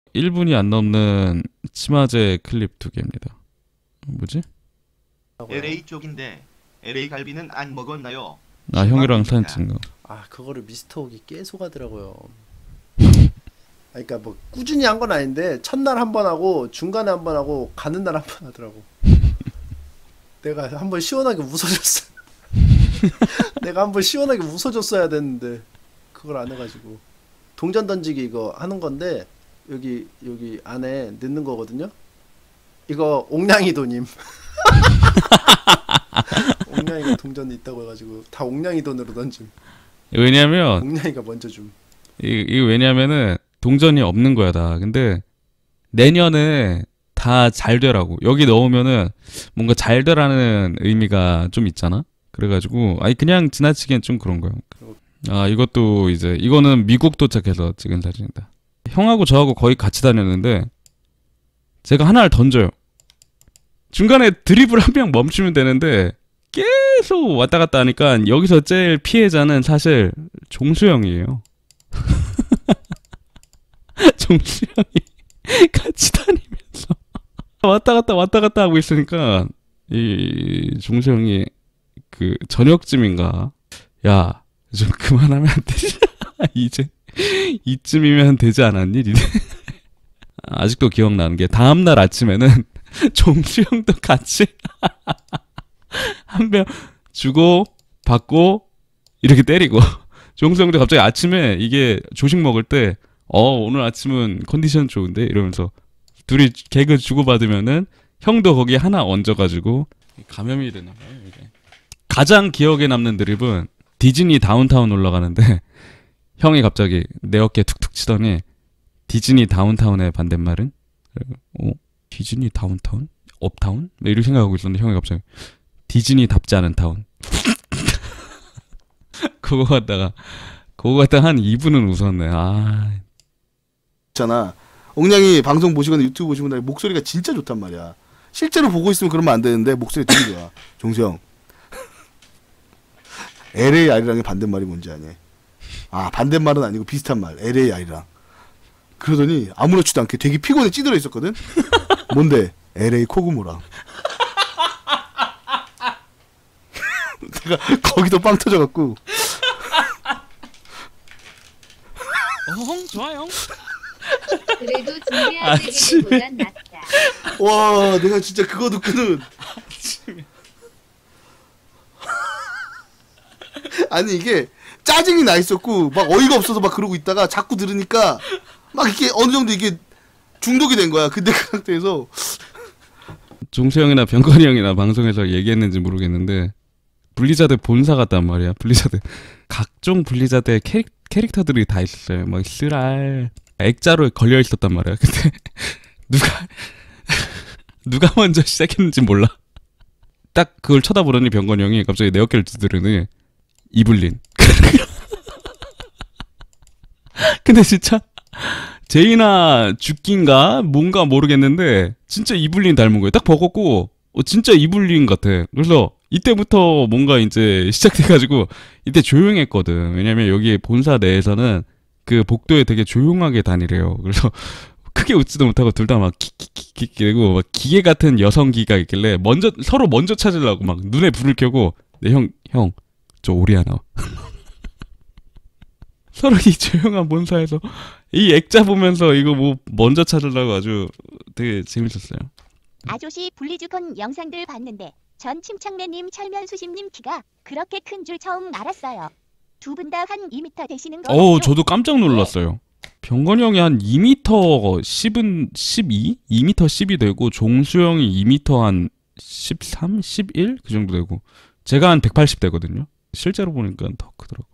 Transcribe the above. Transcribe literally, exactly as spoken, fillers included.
일 분이 안 넘는 치마제 클립 두 개입니다. 뭐지? 엘에이 쪽인데 엘에이 갈비는 안 먹었나요? 아, 형이랑 사진 찍은 거. 아, 그거를 미스터 옥이 계속 하더라고요. 그러니까 뭐 꾸준히 한 건 아닌데 첫날 한 번 하고 중간에 한 번 하고 가는 날 한 번 하더라고. 내가 한 번 시원하게 웃어줬어. 내가 한 번 시원하게 웃어줬어야 됐는데 그걸 안 해가지고. 동전 던지기 이거 하는 건데 여기 여기 안에 넣는 거거든요. 이거 옥냥이 돈임. 옥냥이가 동전이 있다고 해가지고 다 옥냥이 돈으로 던짐. 왜냐면 옥냥이가 먼저 줌. 이, 이거 왜냐면은 동전이 없는 거야 다. 근데 내년에 다 잘 되라고. 여기 넣으면은 뭔가 잘 되라는 의미가 좀 있잖아. 그래가지고 아니 그냥 지나치기엔 좀 그런 거야. 아, 이것도 이제 이거는 미국 도착해서 찍은 사진이다. 형하고 저하고 거의 같이 다녔는데 제가 하나를 던져요. 중간에 드리블 한 명 멈추면 되는데 계속 왔다 갔다 하니까 여기서 제일 피해자는 사실 종수형이에요. 종수형이 같이 다니면서 왔다 갔다 왔다 갔다 하고 있으니까 이 종수형이 그 저녁쯤인가 야 좀 그만하면 안 되지? 이제 이쯤이면 되지 않았니? 니네? 아직도 기억나는 게 다음날 아침에는 종수형도 같이 한 병 주고 받고 이렇게 때리고 종수형도 갑자기 아침에 이게 조식 먹을 때 어 오늘 아침은 컨디션 좋은데 이러면서 둘이 개그 주고받으면은 형도 거기에 하나 얹어가지고 감염이 되나 봐요 이게. 가장 기억에 남는 드립은 디즈니 다운타운 올라가는데 형이 갑자기 내 어깨에 툭툭 치더니 디즈니 다운타운의 반대말은? 어? 디즈니 다운타운? 업타운? 이렇게 생각하고 있었는데 형이 갑자기 디즈니답지 않은 타운. 그거 갖다가 그거 갖다가 한 이 분은 웃었네. 아. 있잖아. 옥냥이 방송 보시거나 유튜브 보시면 목소리가 진짜 좋단 말이야. 실제로 보고 있으면 그러면 안 되는데 목소리 되게 좋아. 종수형. 엘에이알이랑의 반대말이 뭔지 아니? 아, 반대말은 아니고 비슷한 말. 엘에이알이랑. 그러더니 아무렇지도 않게 되게 피곤해 찌들어 있었거든. 뭔데? 엘에이 코그모랑. 내가 거기도 빵 터져갖고. 어, 좋아요. 그래도 준비한 얘기보단 낫다. 와, 내가 진짜 그거 듣고는 아니 이게 짜증이 나 있었고 막 어이가 없어서 막 그러고 있다가 자꾸 들으니까 막 이게 어느 정도 이게 중독이 된 거야. 근데 그 상태에서 종수 형이나 병건이 형이나 방송에서 얘기했는지 모르겠는데 블리자드 본사 같단 말이야. 블리자드 각종 블리자드의 캐릭, 캐릭터들이 다 있었어요. 막 쓰랄 액자로 걸려 있었단 말이야. 근데 누가 누가 먼저 시작했는지 몰라. 딱 그걸 쳐다보더니 병건이 형이 갑자기 내 어깨를 두드리더니 이블린. 근데 진짜 제이나 죽긴가 뭔가 모르겠는데 진짜 이블린 닮은 거예요. 딱 벗었고 어, 진짜 이블린 같아. 그래서 이때부터 뭔가 이제 시작돼가지고 이때 조용했거든. 왜냐면 여기 본사 내에서는 그 복도에 되게 조용하게 다니래요. 그래서 크게 웃지도 못하고 둘 다 막 키키키키 그리고 막 기계 같은 여성기가 있길래 먼저 서로 먼저 찾으려고 막 눈에 불을 켜고 네, 형, 형, 저 오리아나. 서로 이 조용한 본사에서 이 액자 보면서 이거 뭐 먼저 찾으려고 아주 되게 재밌었어요. 아저씨 블리즈컨 영상들 봤는데 전 침착맨님 철면수심님 키가 그렇게 큰 줄 처음 알았어요. 두 분 다 한 이 미터 되시는 거 어, 맞죠? 저도 깜짝 놀랐어요. 병건이 형이 한 이 미터 십은 십이? 이 미터 십이 되고 종수 형이 이 미터 한 십삼, 십일? 그 정도 되고 제가 한 백팔십 되거든요. 실제로 보니까 더 크더라고.